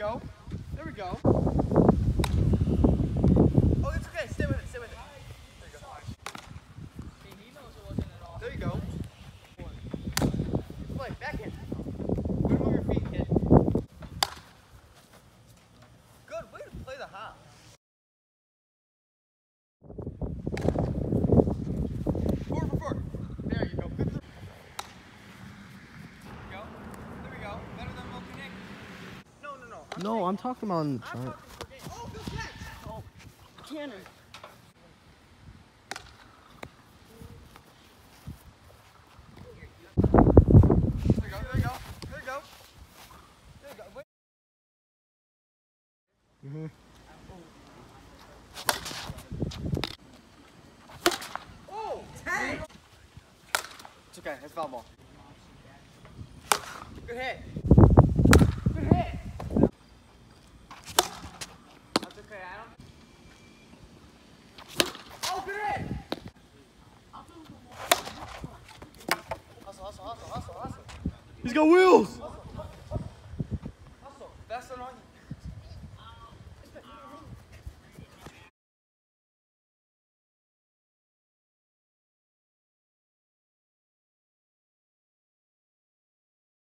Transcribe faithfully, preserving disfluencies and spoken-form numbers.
go. There we go. Oh, it's okay. Stay with it. Stay with it. There you go. Play, back in. Way to move your feet, kid. Good way to play the hop. Forward for forward. There you go. Good. There we go. There we go. Better than Milky Nick. No, no, no. I'm No, saying, I'm talking about on the I'm chart. talking for game. Oh, good catch. Oh, cannon. There you go. There you go. There you go. There you go. Wait. Mm-hmm. Oh, dang! It's okay, it's foul ball. Good hit. Good hit. That's okay, Adam. Oh, good hit! Hustle, hustle, hustle, hustle, hustle. He's got wheels!